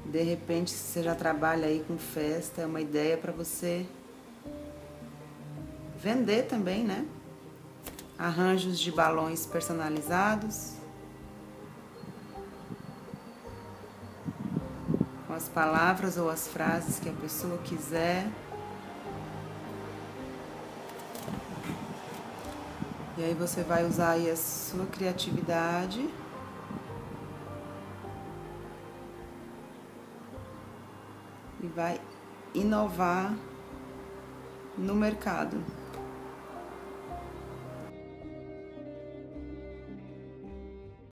De repente, se você já trabalha aí com festa, é uma ideia para você vender também, né? Arranjos de balões personalizados, com as palavras ou as frases que a pessoa quiser. E aí você vai usar aí a sua criatividade e vai inovar no mercado.